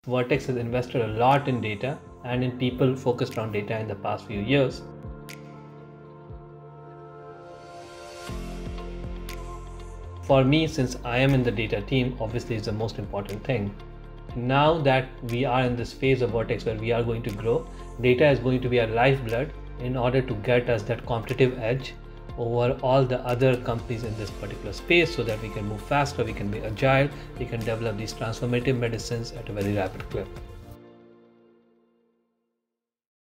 Vertex has invested a lot in data and in people focused on data in the past few years. For me, since I am in the data team, obviously it's the most important thing. Now that we are in this phase of Vertex where we are going to grow, data is going to be our lifeblood in order to get us that competitive edge over all the other companies in this particular space, so that we can move faster, we can be agile, we can develop these transformative medicines at a very rapid clip.